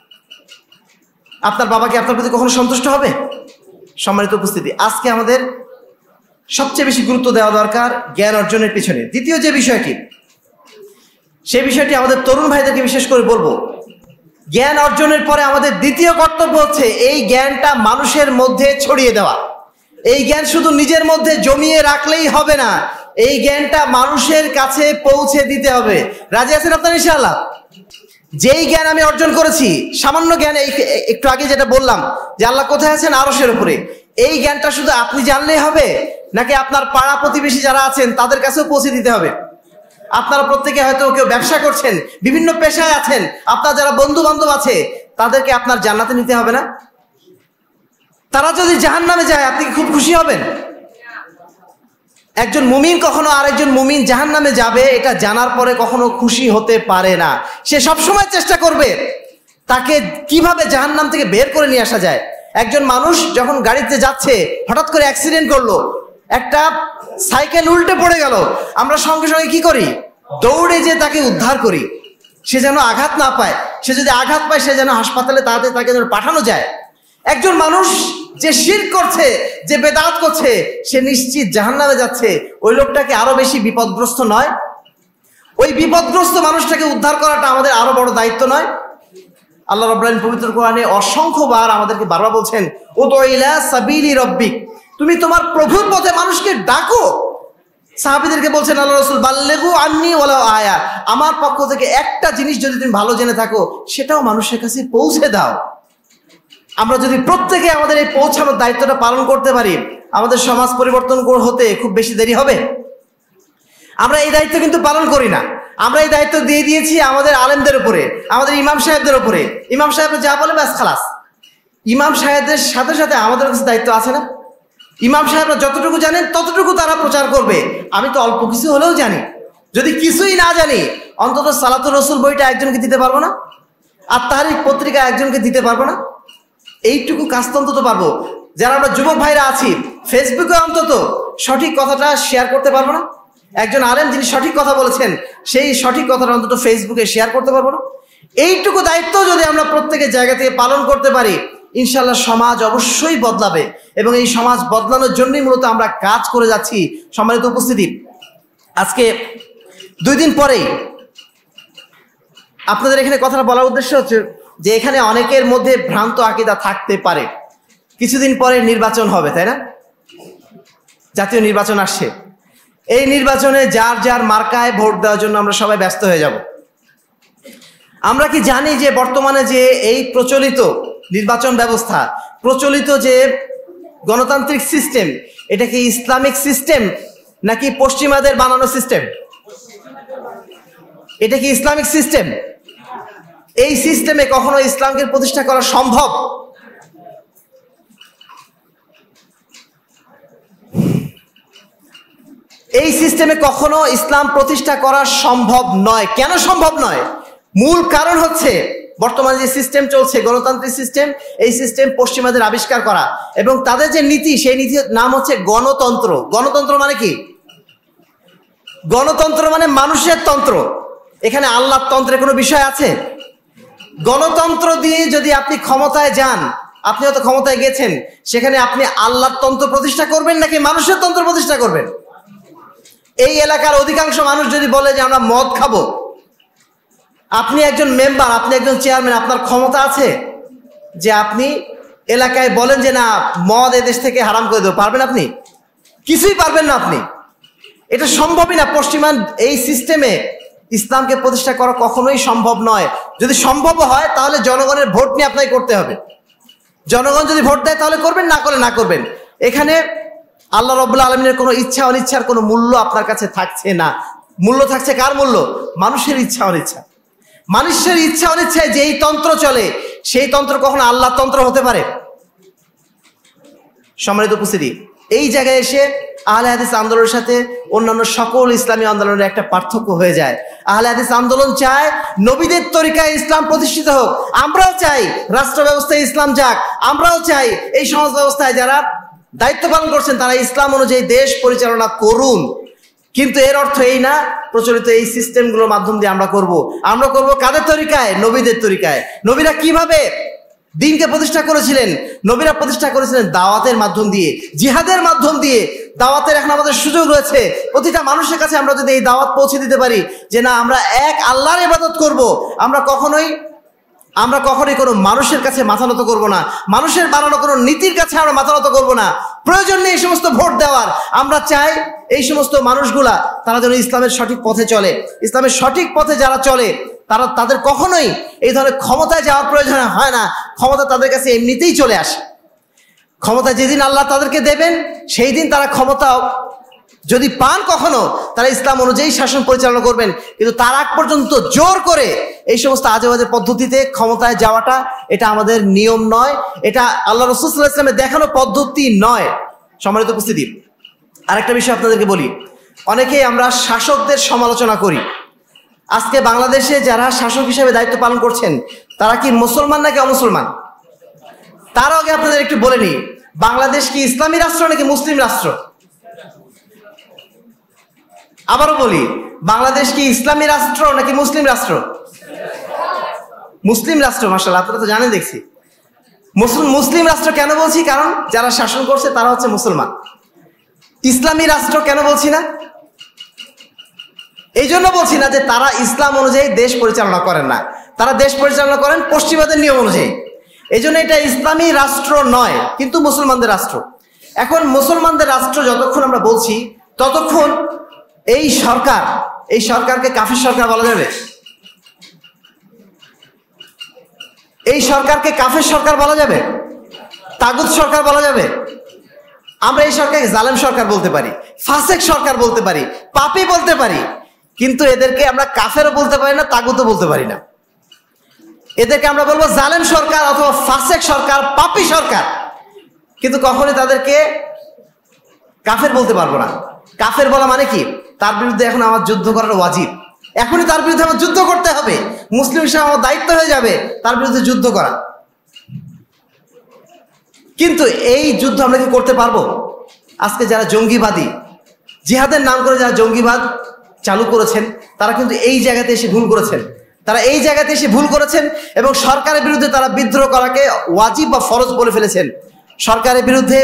আপনার বাবা কি আপনার প্রতি কখনো সন্তুষ্ট হবে? সম্মানিত উপস্থিতি, আজকে আমাদের সবচেয়ে বেশি গুরুত্ব দেওয়া দরকার জ্ঞান অর্জনের পিছনে। দ্বিতীয় যে বিষয়টি, সেই বিষয়টি আমাদের তরুণ ভাইদেরকে বিশেষ করে বলবো, জ্ঞান অর্জনের পরে আমাদের দ্বিতীয় কর্তব্য হচ্ছে এই জ্ঞানটা মানুষের মধ্যে ছড়িয়ে দেওয়া। এই জ্ঞান শুধু নিজের মধ্যে জমিয়ে রাখলেই হবে না, এই জ্ঞানটা মানুষের কাছে পৌঁছে দিতে হবে। রাজি আছেন আপনারা ইনশাআল্লাহ? যেই জ্ঞান আমি অর্জন করেছি, সামান্য জ্ঞান, এই একটু আগে যেটা বললাম যে আল্লাহ কোথায় আছেন, আরশের উপরে, এই জ্ঞানটা শুধু আপনি জানলেই হবে নাকি আপনার পাড়া প্রতিবেশী যারা আছেন তাদের কাছেও পৌঁছে দিতে হবে? আপনারা প্রত্যেকে হয়তো কেউ ব্যবসা করছেন, বিভিন্ন পেশায় আছেন, আপনার যারা বন্ধু বান্ধব আছে তাদেরকে আপনার জান্নাতে নিতে হবে না? তারা যদি জাহান্নামে যায় আপনি কি খুব খুশি হবেন? একজন মুমিন কখনো আরেকজন মুমিন জাহান্নামে যাবে এটা জানার পরে কখনো খুশি হতে পারে না। সে সবসময় চেষ্টা করবে তাকে কিভাবে জাহান্নাম থেকে বের করে নিয়ে আসা যায়। একজন মানুষ যখন গাড়িতে যাচ্ছে, হঠাৎ করে অ্যাক্সিডেন্ট করলো, একটা সাইকেল উল্টে পড়ে গেল, আমরা সঙ্গে সঙ্গে কি করি? দৌড়ে যে তাকে উদ্ধার করি, সে যেন আঘাত না পায়, সে যদি আঘাত পায় সে যেন হাসপাতালে তাড়াতাড়ি তাকে যেন পাঠানো যায়। একজন মানুষ যে শিরক করছে, যে বেদাত করছে, সে নিশ্চিত জাহান্নামে যাচ্ছে, ওই লোকটাকে আরো বেশি বিপদগ্রস্ত নয়? ওই বিপদগ্রস্ত মানুষটাকে উদ্ধার করাটা আমাদের আরো বড় দায়িত্ব নয়? আল্লাহ রাব্বুল আলামিন পবিত্র কোরআনে অসংখ্যবার আমাদেরকে বারবার বলছেন, উদউ ইলা সাবিলি রাব্বিক, তুমি তোমার প্রভুর পথে মানুষকে ডাকো। সাহাবীদেরকে বলছেন আল্লাহ রাসূল, বাল্লিগু আন্নী ওয়ালাউ আয়া, আমার পক্ষ থেকে একটা জিনিস যদি তুমি ভালো জেনে থাকো সেটাও মানুষের কাছে পৌঁছে দাও। আমরা যদি প্রত্যেকে আমাদের এই পৌঁছানোর দায়িত্বটা পালন করতে পারি, আমাদের সমাজ পরিবর্তন হতে খুব বেশি দেরি হবে? আমরা এই দায়িত্ব কিন্তু পালন করি না। আমরা এই দায়িত্ব দিয়ে দিয়েছি আমাদের আলেমদের উপরে, আমাদের ইমাম সাহেবদের উপরে। ইমাম সাহেব যা বলে ব্যাস খালাস। ইমাম সাহেবদের সাথে সাথে আমাদের কাছে দায়িত্ব আছে না? ইমাম সাহেবরা যতটুকু জানেন ততটুকু তারা প্রচার করবে। আমি তো অল্প কিছু হলেও জানি, যদি কিছুই না জানি অন্তত সালাতুর রসুল বইটা একজনকে দিতে পারবো না? আর তারিখ পত্রিকা একজনকে দিতে পারবো না? এইটুকু কাজ তো অন্তত পারবো। যারা আমরা যুবক ভাইরা আছি, ফেসবুকে অন্তত সঠিক কথাটা শেয়ার করতে পারবো না? একজন আলেম যিনি সঠিক কথা বলেছেন সেই সঠিক কথাটা অন্তত ফেসবুকে শেয়ার করতে পারবো না? এইটুকু দায়িত্ব যদি আমরা প্রত্যেকের জায়গা থেকে পালন করতে পারি, ইনশাআল্লাহ সমাজ অবশ্যই বদলাবে, এবং এই সমাজ বদলানোর জন্যই মূলত আমরা কাজ করে যাচ্ছি। সম্মানিত উপস্থিতি, আজকে দুই দিন পরেই আপনাদের এখানে কথাটা বলার উদ্দেশ্য হচ্ছে যে এখানে অনেকের মধ্যে ভ্রান্ত আকীদা থাকতে পারে। কিছুদিন পরে নির্বাচন হবে, তাই না? জাতীয় নির্বাচন আসছে। এই নির্বাচনে যার যার মার্কায় ভোট দেওয়ার জন্য আমরা সবাই ব্যস্ত হয়ে যাব। আমরা কি জানি যে বর্তমানে যে এই প্রচলিত নির্বাচন ব্যবস্থা, প্রচলিত যে গণতান্ত্রিক সিস্টেম, এটা কি ইসলামিক সিস্টেম নাকি পশ্চিমাদের বানানো সিস্টেম? এটা কি ইসলামিক সিস্টেম? এই সিস্টেমে কখনো ইসলামকে প্রতিষ্ঠা করা সম্ভব? এই সিস্টেমে কখনো ইসলাম প্রতিষ্ঠা করা সম্ভব নয়। কেন সম্ভব নয়? মূল কারণ হচ্ছে বর্তমানে যে সিস্টেম চলছে, গণতান্ত্রিক সিস্টেম, এই সিস্টেম পশ্চিমাদের আবিষ্কার করা, এবং তাদের যে নীতি, সেই নীতির নাম হচ্ছে গণতন্ত্র। গণতন্ত্র মানে কি? গণতন্ত্র মানে মানুষের তন্ত্র। এখানে আল্লাহর তন্ত্রের কোনো বিষয় আছে? গণতন্ত্র দিয়ে যদি আপনি ক্ষমতায় যান, আপনি হয়তো ক্ষমতায় গেছেন, সেখানে আপনি আল্লাহর তন্ত্র প্রতিষ্ঠা করবেন নাকি মানুষের তন্ত্র প্রতিষ্ঠা করবেন? এই এলাকার অধিকাংশ মানুষ যদি বলে যে আমরা মদ খাবো, আপনি একজন মেম্বার, আপনি একজন চেয়ারম্যান, আপনার ক্ষমতা আছে যে আপনি এলাকায় বলেন যে না, মদ এদেশ থেকে হারাম করে দেবো? পারবেন আপনি? কিছুই পারবেন না আপনি। এটা সম্ভবই না। পশ্চিমা এই সিস্টেমে ইসলামকে প্রতিষ্ঠা করা কখনোই সম্ভব নয়। যদি সম্ভব হয় তাহলে জনগণের ভোট নিয়ে আপনাকে করতে হবে। জনগণ যদি ভোট দেয় তাহলে করবেন, না করলে না করবেন। এখানে আল্লাহ রাব্বুল আলামিনের কোনো ইচ্ছা অনিচ্ছার কোনো মূল্য আপনার কাছে থাকছে না। মূল্য থাকছে কার মূল্য? মানুষের ইচ্ছা অনিচ্ছা। মানুষের ইচ্ছা অনিচ্ছায় যেই তন্ত্র চলে, সেই তন্ত্র কখনো আল্লাহর তন্ত্র হতে পারে? সম্মানিত উপস্থিতি, এই জায়গায় এসে আহলে হাদিস আন্দোলনের সাথে অন্যান্য সকল ইসলামী আন্দোলনের একটা পার্থক্য হয়ে যায়। আহলে হাদিস আন্দোলন চায় নবীদের তরিকায় ইসলাম প্রতিষ্ঠিত হোক, আমরাও চাই রাষ্ট্র ব্যবস্থায় ইসলাম যাক, আমরাও চাই এই সমাজ ব্যবস্থায় যারা দায়িত্ব পালন করছেন তারা ইসলাম অনুযায়ী দেশ পরিচালনা করুন। কিন্তু এর অর্থ এই না প্রচলিত এই সিস্টেমগুলোর মাধ্যম দিয়ে আমরা করব। আমরা করব কাদের তরিকায়? নবীদের তরিকায়। নবীরা কিভাবে দিনকে প্রতিষ্ঠা করেছিলেন? নবীরা প্রতিষ্ঠা করেছিলেন দাওয়াতের মাধ্যম দিয়ে, জিহাদের মাধ্যম দিয়ে। দাওয়াতের এখন আমাদের সুযোগ রয়েছে, প্রতিটা মানুষের কাছে আমরা যদি এই দাওয়াত পৌঁছে দিতে পারি যে না আমরা এক আল্লাহর ইবাদত করব, আমরা কখনোই আমরা কখনোই কোনো মানুষের কাছে মাথা নত করবো না, মানুষের বানানো কোনো নীতির কাছে আমরা মাথা নত করবো না। প্রয়োজন নেই এই সমস্ত ভোট দেওয়ার। আমরা চাই এই সমস্ত মানুষগুলা তারা যেন ইসলামের সঠিক পথে চলে। ইসলামের সঠিক পথে যারা চলে তারা তাদের কখনোই এই ধরনের ক্ষমতায় যাওয়ার প্রয়োজন হয় না, ক্ষমতা তাদের কাছে এমনিতেই চলে আসে। ক্ষমতা যেদিন আল্লাহ তাদেরকে দেবেন সেই দিন তারা ক্ষমতা যদি পান কখনো তারা ইসলাম অনুযায়ী শাসন পরিচালনা করবেন। কিন্তু তার আগ পর্যন্ত জোর করে এই সমস্ত আজে বাজে পদ্ধতিতে ক্ষমতায় যাওয়াটা এটা আমাদের নিয়ম নয়, এটা আল্লাহ রাসূল সাল্লাল্লাহু আলাইহি ওয়াসাল্লামের দেখানো পদ্ধতি নয়। সম্মানিত উপস্থিতি, আরেকটা বিষয় আপনাদেরকে বলি, অনেকেই আমরা শাসকদের সমালোচনা করি। আজকে বাংলাদেশে যারা শাসক হিসেবে দায়িত্ব পালন করছেন তারা কি মুসলমান নাকি অমুসলমান? তার আগে আপনাদের একটু বলে নিই, বাংলাদেশ কি ইসলামী রাষ্ট্র নাকি মুসলিম রাষ্ট্র? আবারও বলি, বাংলাদেশ কি ইসলামী রাষ্ট্র নাকি মুসলিম রাষ্ট্র? মুসলিম রাষ্ট্র। মাশাআল্লাহ, আপনারা তো জানেন দেখছি। মুসলিম মুসলিম রাষ্ট্র কেন বলছি? কারণ যারা শাসন করছে তারা হচ্ছে মুসলমান। ইসলামী রাষ্ট্র কেন বলছি না? এই জন্য বলছি না যে তারা ইসলাম অনুযায়ী দেশ পরিচালনা করেন না, তারা দেশ পরিচালনা করেন পশ্চিমাদের নিয়ম অনুযায়ী। এই জন্য এটা ইসলামী রাষ্ট্র নয়, কিন্তু মুসলমানদের রাষ্ট্র। এখন মুসলমানদের রাষ্ট্র যতক্ষণ আমরা বলছি ততক্ষণ এই সরকার, এই সরকারকে কাফির সরকার বলা যাবে? এই সরকারকে কাফির সরকার বলা যাবে? তাগুত সরকার বলা যাবে? আমরা এই সরকারকে জালেম সরকার বলতে পারি, ফাসেক সরকার বলতে পারি, পাপী বলতে পারি, কিন্তু এদেরকে আমরা কাফেরও বলতে পারি না, তাগুতও বলতে পারি না। এদেরকে আমরা বলবো জালেম সরকার অথবা ফাসেক সরকার, পাপী সরকার, কিন্তু কখনোই তাদেরকে কাফের বলতে পারবো না। কাফের বলা মানে কি? তার বিরুদ্ধে এখন আমার যুদ্ধ করার ওয়াজিব, এখনই তার বিরুদ্ধে আমার যুদ্ধ করতে হবে। মুসলিম হিসেবে আমার দায়িত্ব হয়ে যাবে তার বিরুদ্ধে যুদ্ধ করা। কিন্তু এই যুদ্ধ আমরা কি করতে পারবো? আজকে যারা জঙ্গিবাদী, জিহাদের নাম করে যারা জঙ্গিবাদ চালু করেছেন তারা কিন্তু এই জায়গাতে এসে ভুল করেছেন। তারা এই জায়গাতে এসে ভুল করেছেন এবং সরকারের বিরুদ্ধে তারা বিদ্রোহ করাকে ওয়াজিব বা ফরজ বলে ফেলেছেন। সরকারের বিরুদ্ধে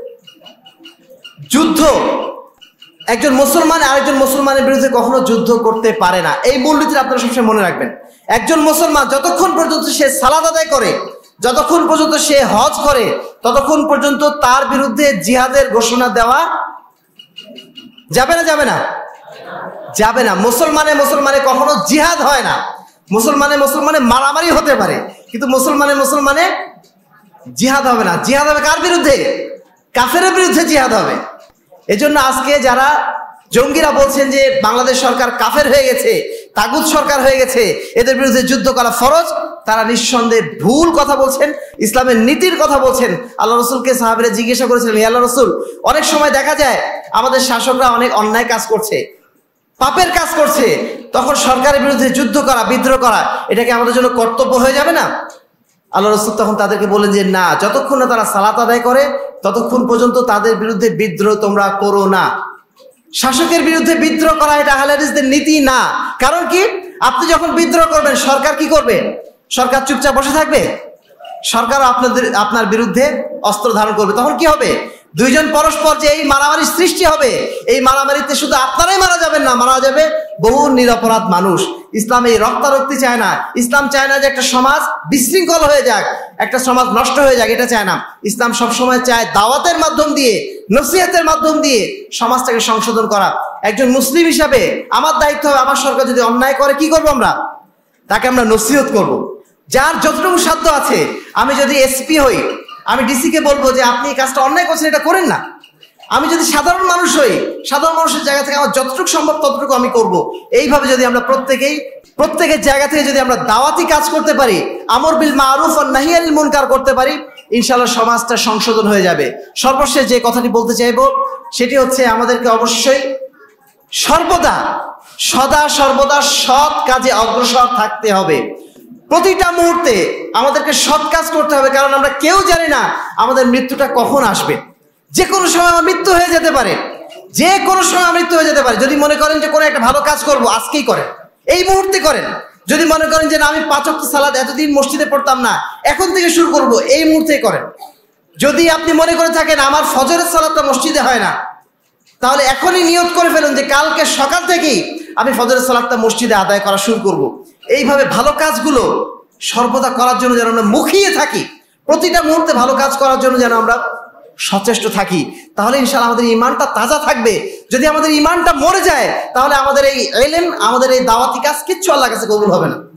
যুদ্ধ একজন মুসলমান আরেকজন মুসলমানের বিরুদ্ধে কখনো যুদ্ধ করতে পারে না। এই মূলনীতি আপনারা সবসময় মনে রাখবেন। একজন মুসলমান যতক্ষণ পর্যন্ত সে সালাত আদায় করে, যতক্ষণ পর্যন্ত সে হজ করে, ততক্ষণ পর্যন্ত তার বিরুদ্ধে জিহাদের ঘোষণা দেওয়া যাবে না? যাবে না? যাবে না। মুসলমানে মুসলমানে কখনো জিহাদ হয় না। মুসলমানে মুসলমানে মারামারি হতে পারে, কিন্তু মুসলমানে মুসলমানে জিহাদ হবে না। জিহাদ হবে কার বিরুদ্ধে? কাফেরের বিরুদ্ধে জিহাদ হবে। এজন্য আজকে যারা জঙ্গিরা বলছেন যে বাংলাদেশ সরকার কাফের হয়ে গেছে, তাগুত সরকার হয়ে গেছে, এদের বিরুদ্ধে যুদ্ধ করা ফরজ, তারা নিঃসন্দেহে ভুল কথা বলছেন, ইসলামের নীতির কথা বলছেন। আল্লাহ রসুলকে সাহাবীরা জিজ্ঞাসা করেছিলেন, হে আল্লাহ রসুল, অনেক সময় দেখা যায় আমাদের শাসকরা অনেক অন্যায় কাজ করছে, পাপের কাজ করছে, তখন সরকারের বিরুদ্ধে যুদ্ধ করা, বিদ্রোহ করা, এটাকে আমাদের জন্য কর্তব্য হয়ে যাবে না? আল্লাহ রসুল তখন তাদেরকে বলেন যে না, যতক্ষণ না তারা সালাত আদায় করে ততক্ষণ পর্যন্ত তাদের বিরুদ্ধে বিদ্রোহ তোমরা করো না। শাসকের বিরুদ্ধে বিদ্রোহ করা এটা আহলে হাদিসদের নীতি না। কারণ কি? আপনি যখন বিদ্রোহ করবেন সরকার কি করবে? সরকার চুপচাপ বসে থাকবে? সরকার আপনাদের আপনার বিরুদ্ধে অস্ত্র ধারণ করবে। তখন কি হবে? দুইজন পরস্পর যে এই মারামারির সৃষ্টি হবে, এই মারামারিতে শুধু আপনারাই মারা যাবেন না, মারা যাবে বহু নিরপরাধ মানুষ। ইসলাম এই রক্তারক্তি চায় না। ইসলাম চায় না যে একটা সমাজ বিশৃঙ্খল হয়ে যাক, একটা সমাজ নষ্ট হয়ে যাক, এটা চায় না। ইসলাম সবসময় চায় দাওয়াতের মাধ্যম দিয়ে, নসিহতের মাধ্যম দিয়ে সমাজটাকে সংশোধন করা। একজন মুসলিম হিসাবে আমার দায়িত্ব হবে, আমার সরকার যদি অন্যায় করে কি করবো? আমরা তাকে আমরা নসিহত করব। যার যতটুকু সাধ্য আছে, আমি যদি এসপি হই, আমি ডিসিকে বলবো যে আপনি এই কাজটা অন্যায় করছেন, এটা করেন না। আমি যদি সাধারণ মানুষ হই, সাধারণ মানুষের জায়গা থেকে আমার যতটুকু সম্ভব ততটুকু আমি করব। এইভাবে যদি আমরা প্রত্যেকেই প্রত্যেকের জায়গা থেকে যদি আমরা দাওয়াতি কাজ করতে পারি, আমর বিল মারুফ আর নাহি আনিল মুনকার করতে পারি, ইনশাআল্লাহ সমাজটা সংশোধন হয়ে যাবে। সর্বশেষ যে কথাটি বলতে চাইব সেটি হচ্ছে আমাদেরকে অবশ্যই সর্বদা সদা সর্বদা সৎ কাজে অগ্রসর থাকতে হবে। প্রতিটা মুহূর্তে আমাদেরকে সৎ কাজ করতে হবে, কারণ আমরা কেউ জানি না আমাদের মৃত্যুটা কখন আসবে। যে কোনো সময় আমার মৃত্যু হয়ে যেতে পারে, যে কোনো সময় মৃত্যু হয়ে যেতে পারে। যদি মনে করেন যে কোনো একটা ভালো কাজ করব, আজকেই করেন, এই মুহূর্তে করেন। যদি মনে করেন যে না আমি পাঁচ ওয়াক্ত সালাত এতদিন মসজিদে পড়তাম না, এখন থেকে শুরু করব, এই মুহূর্তেই করেন। যদি আপনি মনে করে থাকেন আমার ফজরের সালাতটা মসজিদে হয় না, তাহলে এখনই নিয়ত করে ফেলুন যে কালকে সকাল থেকেই আমি ফজরের সালাতটা মসজিদে আদায় করা শুরু করব। এইভাবে ভালো কাজগুলো সর্বদা করার জন্য যেন আমরা মুখিয়ে থাকি, প্রতিটা মুহূর্তে ভালো কাজ করার জন্য যেন আমরা সচেষ্ট থাকি, তাহলে ইনশাআল্লাহ আমাদের ইমানটা তাজা থাকবে। যদি আমাদের ইমানটা মরে যায়, তাহলে আমাদের এই ইলম, আমাদের এই দাওয়াতি কাজ কিচ্ছু আল্লাহর কাছে কবুল হবে না।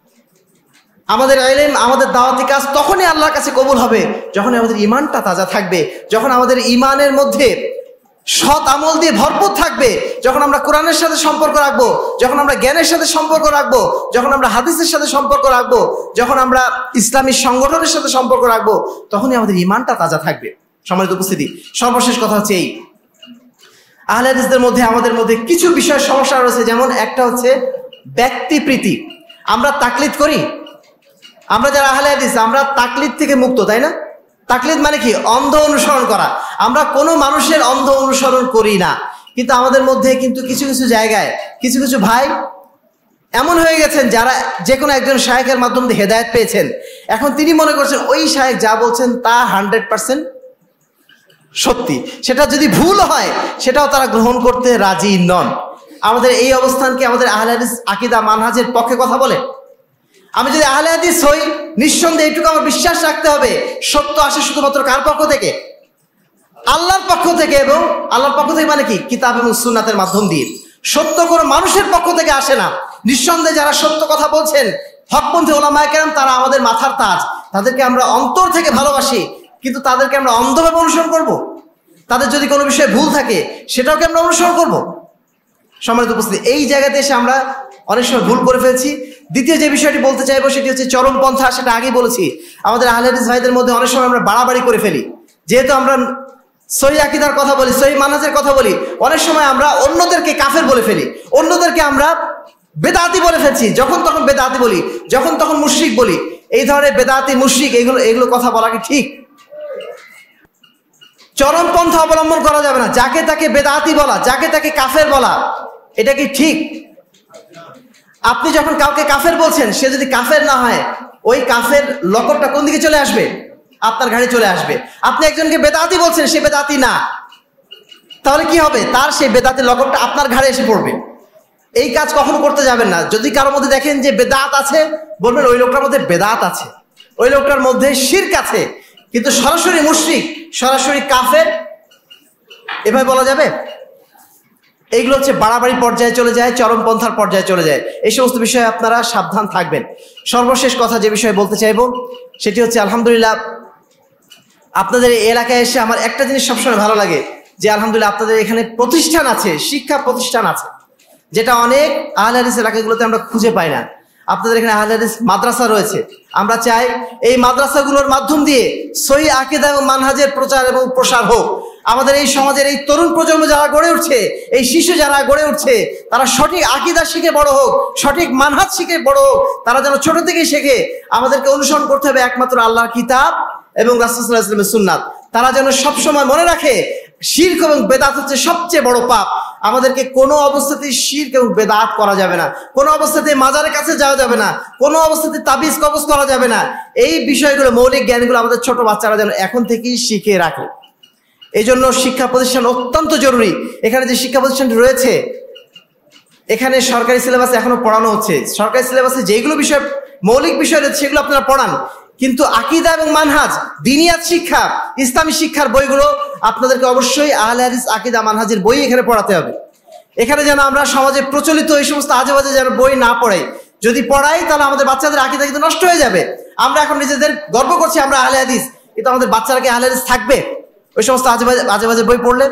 আমাদের ইলম, আমাদের দাওয়াতি কাজ তখনই আল্লাহর কাছে কবুল হবে যখন আমাদের ইমানটা তাজা থাকবে, যখন আমাদের ইমানের মধ্যে সৎ আমল দিয়ে ভরপুর থাকবে, যখন আমরা কোরআনের সাথে সম্পর্ক রাখবো, যখন আমরা জ্ঞানের সাথে সম্পর্ক রাখবো, যখন আমরা হাদিসের সাথে সম্পর্ক রাখবো, যখন আমরা ইসলামী সংগঠনের সাথে সম্পর্ক রাখবো, তখনই আমাদের ইমানটা তাজা থাকবে। সম্মানিত উপস্থিতি, সর্বশেষ কথা হচ্ছে এই, আহলে হাদিসদের মধ্যে আমাদের মধ্যে কিছু বিষয় সমস্যা রয়েছে। যেমন একটা হচ্ছে ব্যক্তিপ্রীতি। আমরা তাকলিদ করি, আমরা যারা আহলে হাদিস আমরা তাকলিদ থেকে মুক্ত, তাই না? তাকলিদ মানে কি? অন্ধ অনুসরণ করা। আমরা কোনো মানুষের অন্ধ অনুসরণ করি না, কিন্তু আমাদের মধ্যে কিন্তু কিছু কিছু জায়গায় কিছু কিছু ভাই এমন হয়ে গেছেন যারা যে কোনো একজন শায়েখের মাধ্যমে হেদায়েত পেয়েছেন। এখন তিনি মনে করছেন ওই শায়েখ যা বলছেন তা হান্ড্রেড পার্সেন্ট সত্যি, সেটা যদি ভুল হয় সেটাও তারা গ্রহণ করতে রাজি নন। আমাদের এই অবস্থানকে আমাদের আহলে হাদিস আকীদা মানহাজের পক্ষে কথা বলে? আমি যদি আহলে হাদিস হই, নিঃসন্দেহে এইটুকু আমার বিশ্বাস রাখতে হবে, সত্য আসে শুধুমাত্র কার পক্ষ থেকে? আল্লাহর পক্ষ থেকে। এবং আল্লাহর পক্ষ থেকে মানে কি? কিতাব এবং সুন্নাতের মাধ্যম দিয়ে। সত্য কোনো মানুষের পক্ষ থেকে আসে না। নিঃসন্দেহে যারা সত্য কথা বলছেন, হকপন্থী ওলামায়ে কেরাম, তারা আমাদের মাথার তাজ, তাদেরকে আমরা অন্তর থেকে ভালোবাসি, কিন্তু তাদেরকে আমরা অন্ধভাবে অনুসরণ করব? তাদের যদি কোনো বিষয়ে ভুল থাকে সেটাও কি আমরা অনুসরণ করব? সম্মানিত উপস্থিতি, এই জায়গাতে এসে আমরা অনেক সময় ভুল করে ফেলছি। দ্বিতীয় যে বিষয়টি বলতে চাইবো সেটি হচ্ছে চরমপন্থা। সেটা আগেই বলেছি, আমাদের আহলে হাদিস ভাইদের মধ্যে অনেক সময় আমরা বাড়াবাড়ি করে ফেলি। যেহেতু আমরা সহিহ আকীদার কথা বলি, সহিহ মানহাজের কথা বলি, অনেক সময় আমরা অন্যদেরকে কাফের বলে ফেলি, অন্যদেরকে আমরা বেদাতি বলে ফেলছি। যখন তখন বেদাতি বলি, যখন তখন মুশরিক বলি। এই ধরনের বেদাতি, মুশরিক, এগুলো এগুলো কথা বলা কি ঠিক? চরমপন্থা অবলম্বন করা যাবে না। যাকে তাকে বেদাতি বলা, যাকে তাকে কাফের বলা, এটা কি ঠিক? আপনি যখন কাউকে কাফের বলছেন, সে যদি কাফের না হয়, ওই কাফের লকবটা কোন দিকে চলে আসবে? আপনার ঘাড়ে চলে আসবে। আপনি একজনকে বেদাতি বলছেন, সে বেদাতি না, তাহলে কি হবে? তার সেই বেদাতি লকবটা আপনার ঘাড়ে এসে পড়বে। এই কাজ কখনো করতে যাবেন না। যদি কারোর মধ্যে দেখেন যে বেদাত আছে, বলবেন ওই লোকটার মধ্যে বেদাত আছে, ওই লোকটার মধ্যে শিরক আছে, কিন্তু সরাসরি মুশরিক, সরাসরি কাফের এভাবে বলা যাবে? এইগুলো হচ্ছে বাড়াবাড়ি পর্যায়ে চলে যায়, চরমপন্থার পর্যায়ে চলে যায়। এই সমস্ত বিষয়ে আপনারা সাবধান থাকবেন। সর্বশেষ কথা যে বিষয়ে বলতে চাইবো সেটি হচ্ছে, আলহামদুলিল্লাহ আপনাদের এই এলাকায় এসে আমার একটা জিনিস সবসময় ভালো লাগে, যে আলহামদুলিল্লাহ আপনাদের এখানে প্রতিষ্ঠান আছে, শিক্ষা প্রতিষ্ঠান আছে, যেটা অনেক আহলে হাদিস এলাকাগুলোতে আমরা খুঁজে পাই না। আপনাদের এখানে আহলে হাদিস মাদ্রাসা রয়েছে। আমরা চাই এই মাদ্রাসাগুলোর মাধ্যম দিয়ে সহিহ আকীদা এবং মানহাজের প্রচার এবং প্রসার হোক। আমাদের এই সমাজের এই তরুণ প্রজন্ম যারা গড়ে উঠছে, এই শিশু যারা গড়ে উঠছে, তারা সঠিক আকীদা শিখে বড় হোক, সঠিক মানহাজ শিখে বড় হোক। তারা যেন ছোট থেকেই শেখে আমাদেরকে অনুসরণ করতে হবে একমাত্র আল্লাহর কিতাব এবং রাসূল সাল্লাল্লাহু আলাইহি ওয়াসাল্লামের সুন্নাত। তারা যেন সবসময় মনে রাখে শিরক এবং বেদাত হচ্ছে সবচেয়ে বড় পাপ। আমাদেরকে কোনো অবস্থাতেই শিরক এবং বেদাত করা যাবে না, কোনো অবস্থাতেই মাজারের কাছে যাওয়া যাবে না, কোনো অবস্থাতে তাবিজ কবজ করা যাবে না। এই বিষয়গুলো, মৌলিক জ্ঞানগুলো আমাদের ছোট বাচ্চারা যেন এখন থেকেই শিখে রাখে। এই জন্য শিক্ষা প্রতিষ্ঠান অত্যন্ত জরুরি। এখানে যে শিক্ষা প্রতিষ্ঠানটি রয়েছে, এখানে সরকারি সিলেবাসে এখনো পড়ানো হচ্ছে। সরকারি সিলেবাসে যেগুলো বিষয়, মৌলিক বিষয় রয়েছে, সেগুলো আপনারা পড়ান, কিন্তু আকীদা এবং মানহাজ, দিনিয়াত শিক্ষা, ইসলামী শিক্ষার বইগুলো আপনাদেরকে অবশ্যই আহলে হাদিস আকীদা মানহাজের বই এখানে পড়াতে হবে। এখানে যেন আমরা সমাজে প্রচলিত এই সমস্ত আজে বাজে যেন বই না পড়াই। যদি পড়াই তাহলে আমাদের বাচ্চাদের আকীদা কিন্তু নষ্ট হয়ে যাবে। আমরা এখন নিজেদের গর্ব করছি আমরা আহলে হাদিস, কিন্তু আমাদের বাচ্চারা কি আহলে হাদিস থাকবে ওই সমস্ত আজে বাজে আজে বাজে বই পড়লে?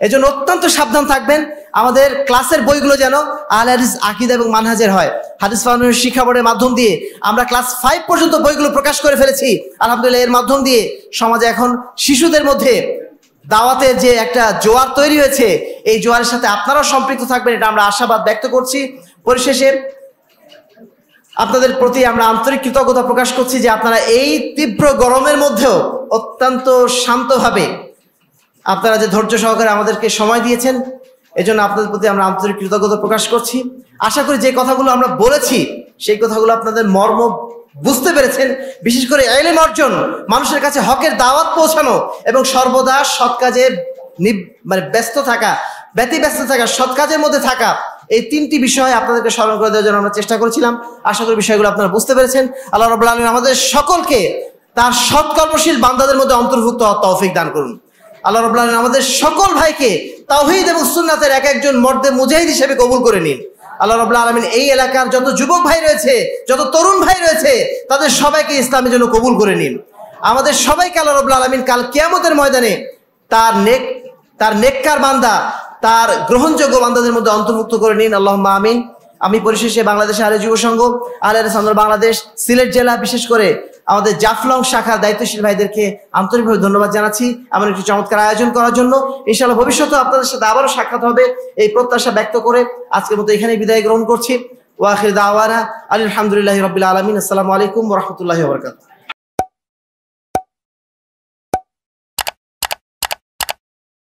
এজন্য অত্যন্ত সাবধান থাকবেন। আমাদের ক্লাসের বইগুলো যেন আহলে হাদিস আকীদা এবং মানহাজের হয়। হাদিস ফাউন্ডেশন শিক্ষা বোর্ডের মাধ্যম দিয়ে আমরা ক্লাস ফাইভ পর্যন্ত বইগুলো প্রকাশ করে ফেলেছি আলহামদুলিল্লাহ। এর মাধ্যম দিয়ে সমাজে এখন শিশুদের মধ্যে দাওয়াতের যে একটা জোয়ার তৈরি হয়েছে, এই জোয়ারের সাথে আপনারাও সম্পৃক্ত থাকবেন, এটা আমরা আশাবাদ ব্যক্ত করছি। পরিশেষে আপনাদের প্রতি আমরা আন্তরিক কৃতজ্ঞতা প্রকাশ করছি যে আপনারা এই তীব্র গরমের মধ্যেও অত্যন্ত শান্তভাবে আপনারা যে ধৈর্য সহকারে আমাদেরকে সময় দিয়েছেন, এজন্য আপনাদের প্রতি আমরা আন্তরিক কৃতজ্ঞতা প্রকাশ করছি। আশা করি যে কথাগুলো আমরা বলেছি সেই কথাগুলো আপনাদের মর্ম বুঝতে পেরেছেন। বিশেষ করে ইলম অর্জন, মানুষের কাছে হকের দাওয়াত পৌঁছানো এবং সর্বদা সৎ কাজে মানে ব্যস্ত থাকা, ব্যতিব্যস্ত থাকা, সৎ কাজের মধ্যে থাকা, এই তিনটি বিষয় আপনাদেরকে স্মরণ করে দেওয়ার জন্য আমরা চেষ্টা করেছিলাম। আশা করি বিষয়গুলো আপনারা বুঝতে পেরেছেন। আল্লাহ রাব্বুল আলামিন আমাদের সকলকে তার সৎকর্মশীল বান্দাদের মধ্যে অন্তর্ভুক্ত হওয়ার তৌফিক দান করুন। আল্লাহ রাব্বুল আলামিন আমাদের সকল ভাইকে তাওহীদ এবং সুন্নাতের এক একজন মর্দে মুজাহিদ হিসেবে কবুল করে নিন। আল্লাহ রাব্বুল আলামিন এই এলাকার যত যুবক ভাই রয়েছে, যত তরুণ ভাই রয়েছে, তাদের সবাইকে ইসলামের জন্য কবুল করে নিন। আমাদের সবাইকে আল্লাহ রাব্বুল আলামিন কাল কিয়ামতের ময়দানে তার নেক তার নেককার বান্দা, তার গ্রহণযোগ্য বান্দাদের মধ্যে অন্তর্ভুক্ত করে নিন। আল্লাহুম্মা আমিন। আমি পরিশেষে বাংলাদেশ আহলে যুব সংঘ, আহলে হাদিস আন্দোলন বাংলাদেশ, সিলেট জেলা, বিশেষ করে আমাদের জাফলং শাখার দায়িত্বশীল ভাইদেরকে আন্তরিকভাবে ধন্যবাদ জানাচ্ছি এমন একটি চমৎকার আয়োজন করার জন্য। ইনশাআল্লাহ ভবিষ্যতে আপনাদের সাথে আবারও সাক্ষাৎ হবে এই প্রত্যাশা ব্যক্ত করে আজকের মতো এখানেই বিদায় গ্রহণ করছি। ওয়া আখির দাওয়ানা আলহামদুলিল্লাহি রাব্বিল আলামিন। আসসালামু আলাইকুম ওয়া রাহমাতুল্লাহি ওয়া বারাকাতুহু।